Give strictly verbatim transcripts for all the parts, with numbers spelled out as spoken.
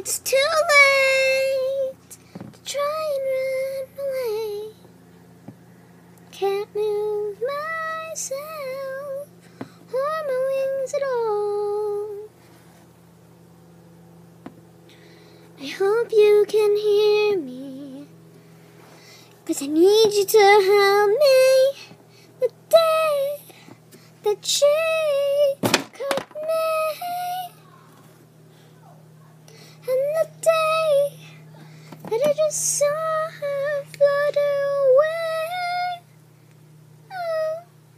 it's too late to try and run away. Can't move myself or my wings at all. I hope you can hear me, 'cause I need you to help me. The day that she caught me, and the day that I just saw her flutter away. Oh,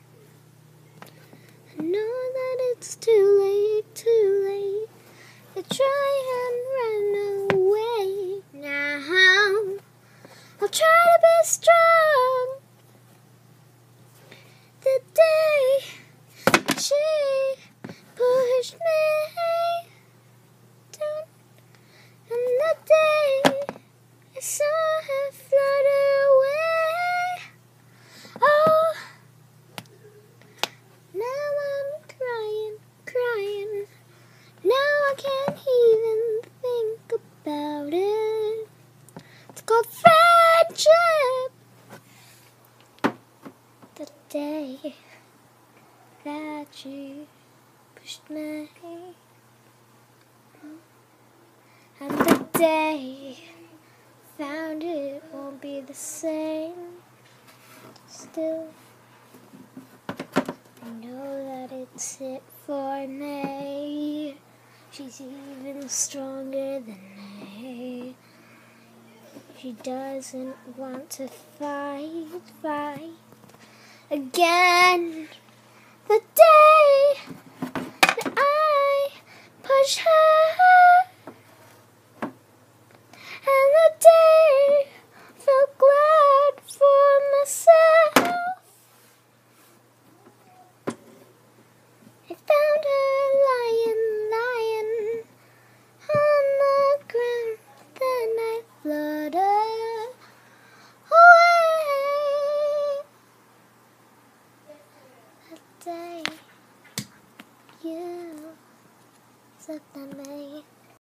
I know that it's too late, too late to try and run away. Now I'll try to be strong. The day she pushed me down, and the day I saw her flutter away. Oh, now I'm crying, crying. Now I can't even think about it. It's called friendship. The day that she pushed me, and the day found it won't be the same. Still, I know that it's it for me. She's even stronger than me. She doesn't want to fight, fight again. The day that I pushed her, and the day felt glad for myself. I found her lying, lying on the ground. Then I fluttered away. That day you slept on me.